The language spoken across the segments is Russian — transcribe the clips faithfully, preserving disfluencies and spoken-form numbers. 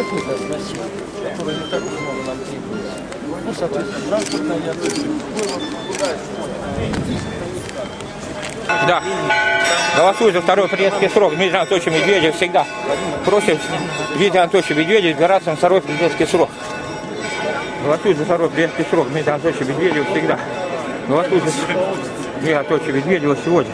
какой-то относил, который не так много нам требуется. Ну, соответственно, транспортная Да. Голосуй за второй президентский срок. Дмитрий Анатольевич Медведев всегда просит Дмитрия Анатольевича Медведева избираться на второй президентский срок. Голосуй за второй президентский срок. Дмитрия Анатольевича Медведева всегда. Голосуй за Дмитрия Анатольевича Медведева сегодня.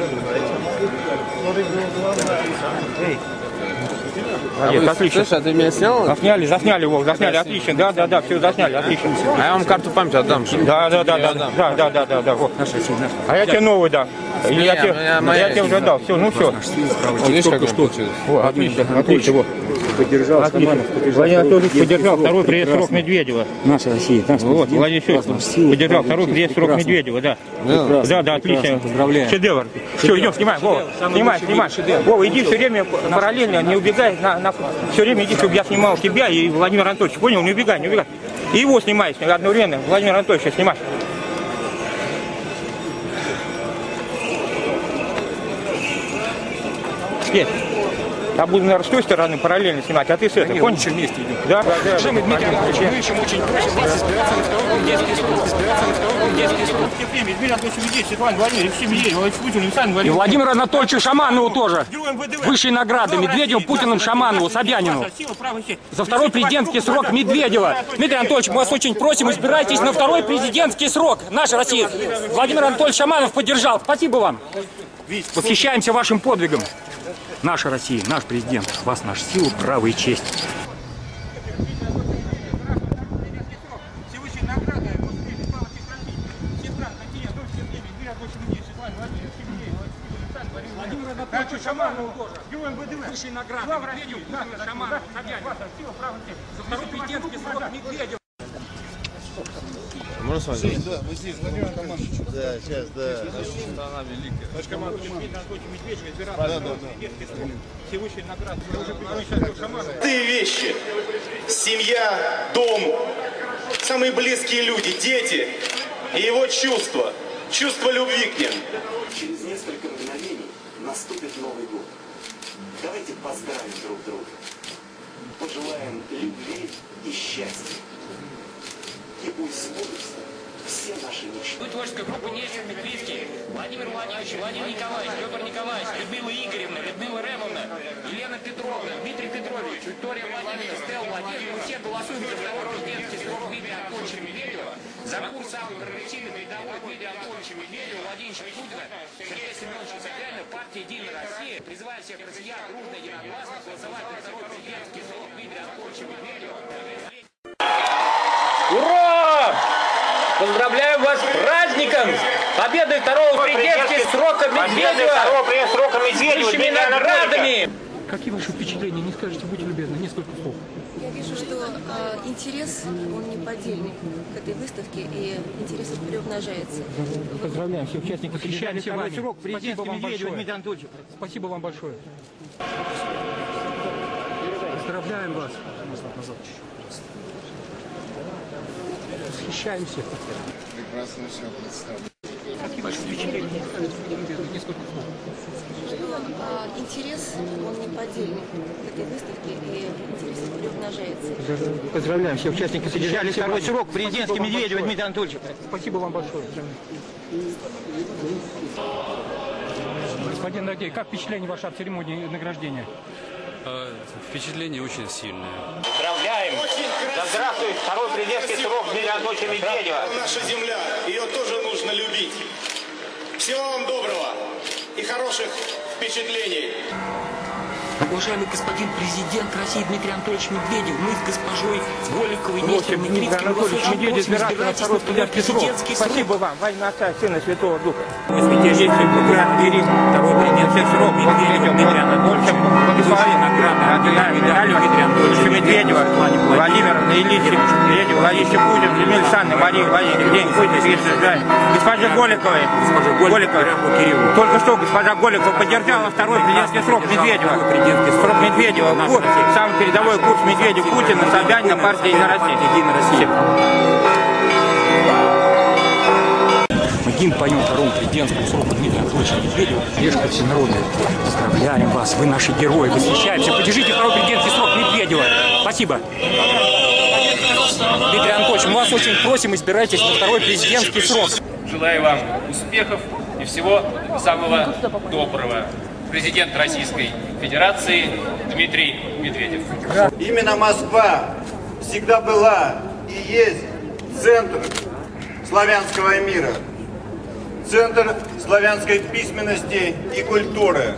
Молодец, а отлично. Слушай, а ты меня снял? Засняли, засняли его, засняли, отлично, да, да, да, все засняли, отлично. А я вам карту памяти отдам. Да, да, да, да, да, да, да, да, да, вот. А я тебе новый дам. Я тебе уже дал, все, ну все. Видишь, как что? Отлично, отлично, вот. Поддержал, Владимир Анатольевич поддержал второй президентский срок Медведева. Наша Россия. Вот, Владимир Анатольевич поддержал второй президентский срок Медведева, да. Да, да, отлично. Шедевр. Все, идем, снимай, Вова. Снимай, снимай. Вова, иди все время параллельно, не убегай. На, на, все время иди, чтобы я снимал тебя и Владимир Анатольевич. Понял? Не убегай, не убегай. И его снимай одновременно. Владимир Анатольевич, снимай. Теперь. Я буду, наверное, с той стороны параллельно снимать, а ты с этой, понял? Вместе идем. Да, да, да. Уважаемый Дмитрий Анатольевич, мы еще очень просим вас избираться на второй президентский срок. Избираться на второй президентский срок. Дмитрий Анатольевич Медведев, Светлана Владимировна, Алексей Медведев, Владимир Путин, Александр Владимирович. И Владимиру Анатольевичу Шаманову тоже. Высшие награды Медведеву, Путиным, Шаманову, Собянину. За второй президентский срок Медведева. Дмитрий Анатольевич, мы вас очень просим, избирайтесь на второй президентский срок. Наша Россия. Владимир Анатольевич Шаманов поддержал. Спасибо вам. Восхищаемся вашим подвигом. Наша Россия, наш президент, вас наша сила, право и честь. Владимир Анатольевич Шаманову тоже. Героем ВДВ. Высшие награды. Медведев, Путин, Шаманов, Собянин. За второй президентский срок Медведев. Можно с вами? Да, мы здесь, Владимир Романович. Да, сейчас, да. Страна великая. Наш команда Дмитрий Анатольевич Медведев избирался. Да, да, да. Все высшие награды. Простые вещи. Семья, дом, самые близкие люди, дети и его чувства. Чувство любви к ним. Через несколько мгновений наступит Новый год. Давайте поздравим друг друга. Пожелаем любви и счастья. И пусть сбудутся все наши мечты. Творческая группа «Нечем Медведевский», Владимир Владимирович, Владимир Николаевич, Петр Николаевич, Людмила Игоревна, Людмила Ремовна, Елена Петровна, Дмитрий Петрович, Виктория Владимировна, Стелла Владимировна. Мы все голосуем за второй президентский срок Дмитрия Анатольевича Медведева, за курс самый прогрессивный передовой Дмитрия Анатольевича Медведева, Владимира Путина, Сергея Семеновича Собянина, партия «Единая Россия». Призываю всех россиян дружно и единогласно голосовать за второй президентский срок Дмитрия Анатольевича Медведева. Ура! Поздравляю вас с праздником! Победой второго президентского срока Медведева! Второго президентского срока Медведева! Высшими наградами! Какие ваши впечатления? Не скажете, будьте любезны, несколько слов. Я вижу, что э, интерес, он неподдельный к этой выставке, и интерес приумножается. Поздравляем всех участников. Восхищаемся вами. Срок президентский Спасибо вам Медведева, большое. Дмитрий Анатольевич. Спасибо вам большое. Поздравляем вас. Восхищаемся. Прекрасно все представлено. Какие ваши впечатления? Несколько слов. Что э, интерес, он неподдельный к этой выставке, и интерес приумножается. Поздравляем всех участников. Содержали второй срок президентский Медведева, Дмитрий Анатольевич. Спасибо вам большое. Господин Нагей, как впечатление ваше от церемонии награждения? Впечатление очень сильное. Поздравляем! Да здравствует второй президентский срок Дмитрия Анатольевича Медведева. Наша земля, ее тоже нужно любить. Всего вам доброго и хороших впечатлений. Уважаемый господин президент России Дмитрий Анатольевич Медведев, мы с госпожой Голиковой, Нестером и Крицким вас очень просим, избирайтесь на второй президентский срок. Спасибо вам, во имя Отца, Сына, Святого Духа. Святейший Патриарх второй президентский срок Медведев, Дмитрий Анатольевич, благослови награды Дмитрия Анатольевича Медведева, Владимира Ильича Медведева, Владимир Путин, Людмила Александровна, Мария Владимировна, день Путин, госпожа Голиковой, Голиковой, только что госпожа Голикова поддержала второй президентский срок Медведева. Срок Медведева, курс, самый передовой курс Медведева, Путина, Собянина, партия «Единая Россия». гимн поем второму президентскому сроку Дмитрия Анатольевича Медведева. Поддержка всенародная. Поздравляем вас, вы наши герои, восхищаемся. Поддержите второй президентский срок Медведева. Спасибо. Дмитрий Анатольевич, мы вас очень просим, избирайтесь на второй президентский срок. Желаю вам успехов и всего самого доброго. Президент Российской Федерации Дмитрий Медведев. Именно Москва всегда была и есть центр славянского мира, центр славянской письменности и культуры.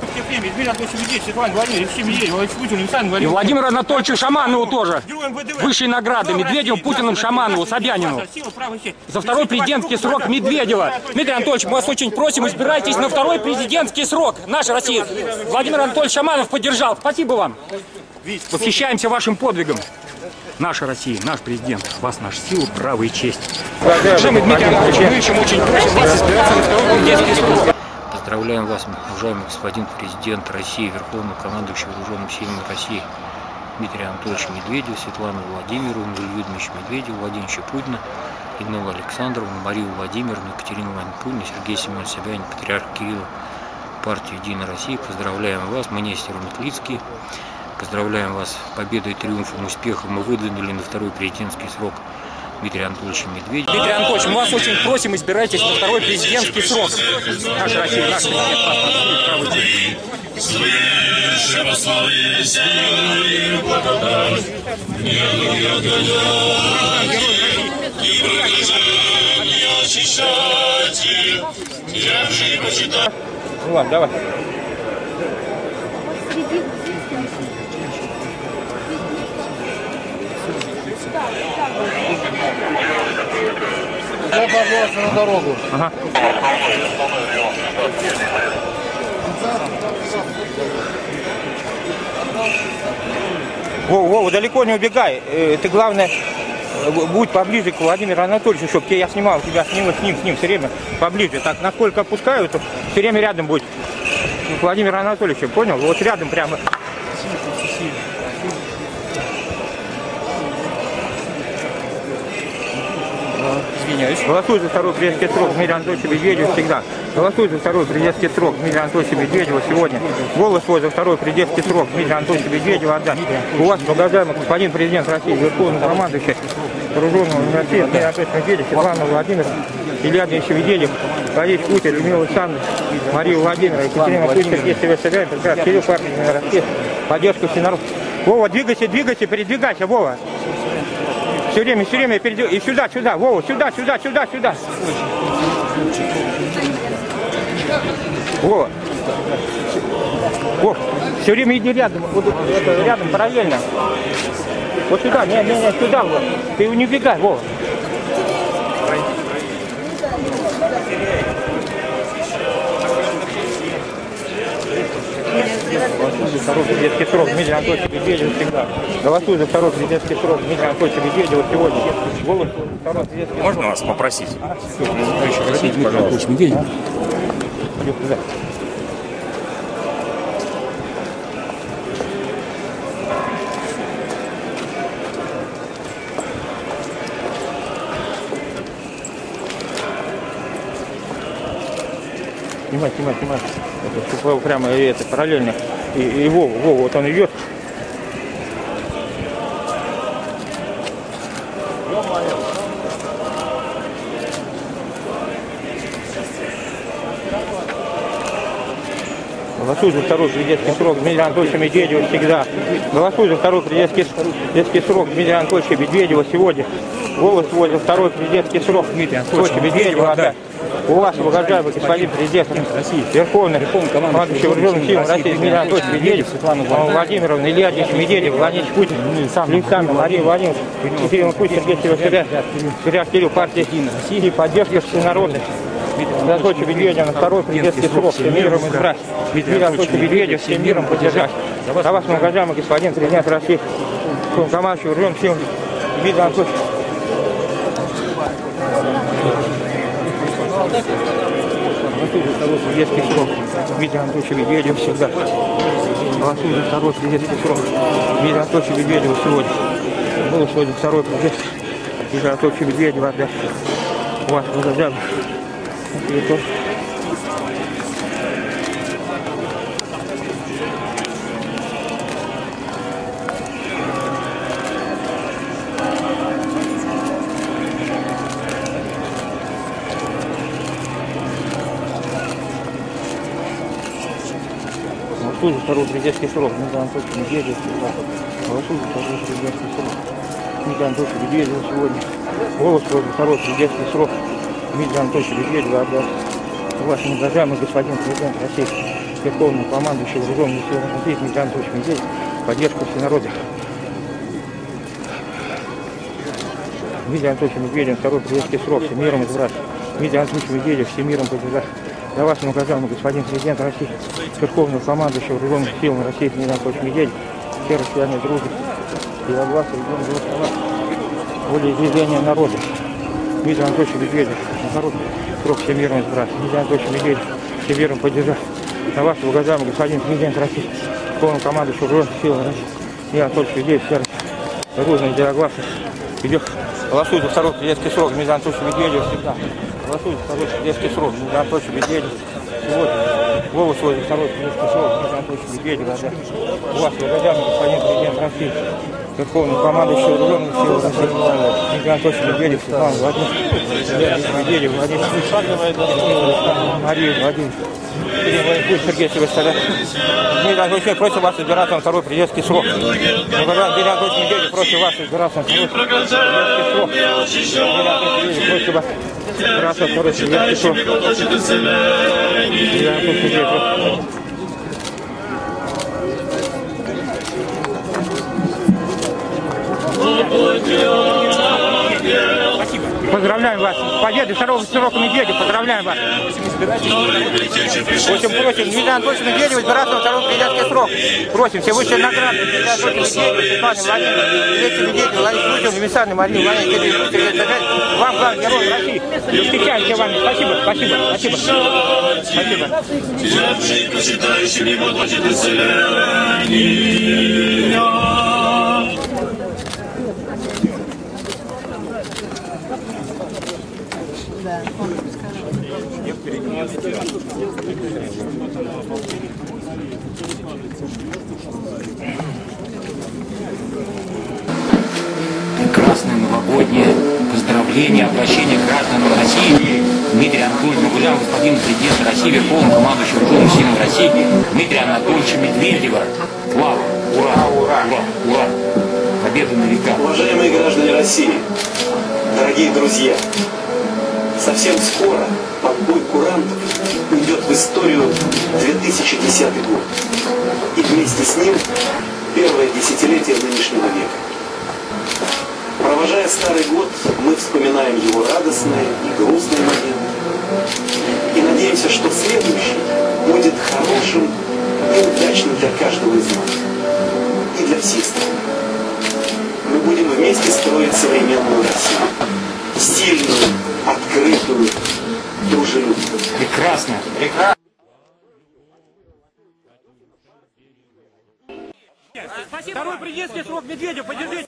И Владимиру Анатольевичу Шаманову тоже. Высшие награды Медведеву, Путину, Шаманову, Собянину. За второй президентский срок Медведева. Дмитрий Анатольевич, мы вас очень просим, избирайтесь на второй президентский срок. Наша Россия. Владимир Анатольевич Шаманов поддержал. Спасибо вам. Восхищаемся вашим подвигом. Наша Россия, наш президент, вас наша сила, право и честь. Уважаемый Дмитрий Анатольевич, мы очень очень просим вас избираться на второй президентский срок. Поздравляем вас, уважаемый господин президент России, Верховный командующий Вооруженными силами России Дмитрий Анатольевич Медведев, Светлану Владимировну, Илью Дмитриевича Медведева, Владимира Путина, Инну Александровну, Марию Владимировну, Екатерину Ивановну, Сергея Семеновича Собянина, Патриарх Кирилла, партию «Единая Россия». Поздравляем вас, мы Нестер Метлицкий. Поздравляем вас с победой, триумфом, успехом. Мы выдвинули на второй президентский срок Дмитрия Анатольевича Медведева. Дмитрий Анатольевич, мы вас очень просим, избирайтесь на второй президентский срок. Наша Россия, наш президент, вас наша право и честь. Слышим славы силы благодать, мирный огонек, и прокажение очищайте, держи почитай. Ну ладно, давай. Я, пожалуйста, на дорогу. Ага. Вова, Вова, далеко не убегай. Ты, главное, будь поближе к Владимиру Анатольевичу, чтобы я снимал тебя с ним, с ним, с ним все время поближе. Так, насколько опускаю, то все время рядом будь. К Владимиру Анатольевичу, понял? Вот рядом прямо. Извиняюсь. Голосуй за второй президентский срок Дмитрия Анатольевича Медведева всегда. Голосуй за второй президентский срок Дмитрия Анатольевича Медведева сегодня. Голос свой за второй президентский срок Дмитрия Анатольевича Медведева отдай. У вас, уважаемый господин президент России, Верховный командующий Вооруженными России Дмитрий Анатольевич Медведев, Светлана Владимировна, Илья Дмитриевич Медведев, Владимир Путин, Людмила Александровна, Мария Владимировна, Екатерина Путин, Сергей Семенович Собянин, Патриарх Кирилл, партия «Единая Россия», поддержка всенарод. Вова, двигайся, двигайся, передвигайся, Вова. Все время, все время перейдем. И сюда, сюда, Вова, сюда, сюда, сюда, сюда. Вова. Вова, все время иди рядом, вот, это, рядом, параллельно. Вот сюда, не, не, не, сюда, вот. Ты не убегай, Вова. Голосуй за второй президентский срок Дмитрия Анатольевича Медведева всегда. Голосуй за второй президентский срок Дмитрия Анатольевича Медведева сегодня. Голос второй президентский. Можно вас попросить? Дмитрий Анатольевич Медведев. Снимай, снимай, снимай. Это, чтобы прямо это параллельно. И, и Вова, Вова, вот он идет. Голосуй за второй президентский срок Дмитрия Анатольевича Медведева всегда. Голосуй за второй президентский, президентский срок Дмитрия Анатольевича Медведева сегодня. Голос свой за второй президентский срок Дмитрия Анатольевича Медведева отдай. У вас, уважаемый господин президент России, Верховный командующий Вооруженными силами России Дмитрий Анатольевич Медведев, Светлана Владимировна, Илья Дмитриевич Медведев, Владимир Путин, Александр, Мария Владимировна, Екатерина Путин, Сергей Семенович Патриарх Кирилл, партия «Единая Россия» и поддержка всенародной. Дмитрий Анатольевич Медведев на второй президентский срок всем миром избрать. Дмитрий Анатольевич Медведев всем миром поддержать. За вас, уважаемый господин президент России, командующий Вооруженными силами Дмитрий Анатольевич. Голосуй за второй президентский срок Дмитрия Анатольевича Медведева всегда. Голосуй за второй президентский срок Дмитрия Анатольевича Медведева сегодня. Голос свой за второй президент Дмитрия Анатольевича Медведева отдать. У вас, уважаемый Цветов. Голосуют второй президентский срок. Дмитрий Анатольевич Медведев. Голосуют второй президентский срок. Дмитрий Анатольевич Медведев сегодня. Голос против второй президентский срок. Дмитрий Анатольевич Медведев отдаст вашим уважаемый господин президент России, верховный командующий вооруженными силами России Дмитрий Анатольевич Медведев, поддержку всенародия. Дмитрий Анатольевич Медведев второй президентский срок, всемиром избрать. Дмитрий Анатольевич Медведев всемиром поддержать. За вашим указанием, господин президент России, верховный командующий вооруженных сил России Дмитрий Анатольевич Медведев, все россияне дружат и во власть региона голосовать. Волеизъявление народа. Дмитрий Анатольевич Медведев, народ, срок всемиром избрать. Дмитрий Анатольевич Медведев, всемиром поддержать. За вашим указанием, господин президент России, верховный командующий вооруженных сил России Дмитрий Анатольевич Медведев, все дружно единогласно идет. Голосует за второй президентский срок Дмитрия Анатольевича Медведева всегда. Голосует за второй президентский срок Дмитрия Анатольевича Медведева. Сегодня голос свой за второй президентский срок Дмитрия Анатольевича Медведева. У вас благодарен господин президент России, верховный командующий вооруженных сил России Дмитрий Анатольевич Медведев, Светлана Владимирович Медведев, Владимир Мария Владимирович, Сергей Севастьянович. Дмитрий Анатольевич просит вас избираться на второй президентский срок. Дмитрий Анатольевич Медведев просит вас избираться на второй президентский срок. Дмитрий Анатольевич Медведев просит вас избираться на второй президентский срок. Дмитрий Анатольевич Медведев просит. Поздравляем вас с победой второго срока Медведева. Поздравляем вас. Очень просим Дмитрия Анатольевича Медведева избираться на второй президентский срок. Просим все высшие награды Дмитрия Анатольевича Медведева, Светлане Владимировне, Лесе Медведеву, Ларисе Лучевне, Миссарной Марии, Владимиру Кирилловичу, Сергею Сергеевичу. Вам, главный герой России. Встречаемся с вами. Спасибо, спасибо, спасибо. Прекрасное новогоднее поздравление, обращение к гражданам России. Дмитрий Анатольевич, уважаемый господин президент России, верховный командующий вооруженными силами России Дмитрия Анатольевича Медведева. Слава! Ура! Ура! Ура! Ура! Победа на века! Уважаемые граждане России, дорогие друзья, совсем скоро подбой курантов уйдет в историю две тысячи десятый год. И вместе с ним первое десятилетие нынешнего века. Провожая старый год, мы вспоминаем его радостные и грустные моменты. И надеемся, что следующий будет хорошим и удачным для каждого из нас. И для всех стран. Мы будем вместе строить современную Россию. Сильную, открытую, дружелюбную. Прекрасно! Прекрасно! Второй президентский срок Медведева, поддержите!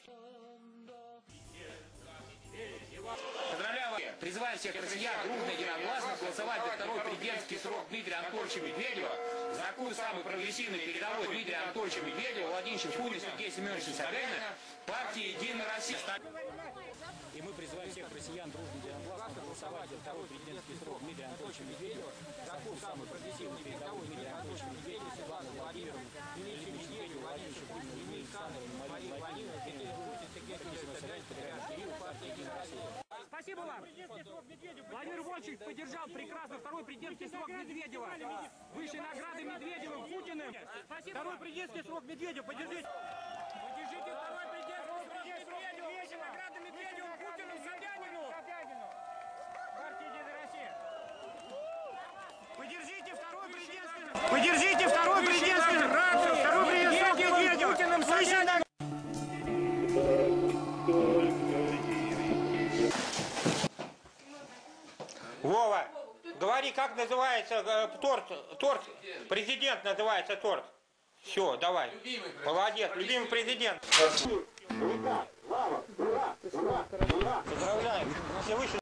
Призываю всех россиян дружно и единогласно голосовать за второй президентский срок Дмитрия Анатольевича Медведева, за такую самую прогрессивную передовой Дмитрия Анатольевича Медведева, Владимира Путина, Сергея Семеновича Собянина, партии «Единая Россия». И мы призываем всех россиян дружно и единогласно голосовать за второй президентский срок Дмитрия Анатольевича Медведева, за такую самую прогрессивную передовой Дмитрия Анатольевича Медведева, Светлану Владимировну, Дмитрию Медведеву, Владимиру Путину, Илье Александровну, Марию Владимировну, Сергею Сергею Собянину, партии «Единая Россия». Спасибо вам. Владимир Вольфович поддержал прекрасно второй президентский срок Медведева. Высшей награды Медведевым, Путиным. Второй президентский срок Медведева. Поддержите. Поддержите второй президентский срок Медведева. Высшей награды Медведевым, Путиным, Собянину. Партия «Единая Россия». Поддержите второй президентский. Поддержите второй президентский. Второй президентский срок Медведева. Путиным, Собяниным. Вова, говори, как называется э, торт, торт, президент называется торт. Все, давай. Молодец, любимый президент. Поздравляем. Все выше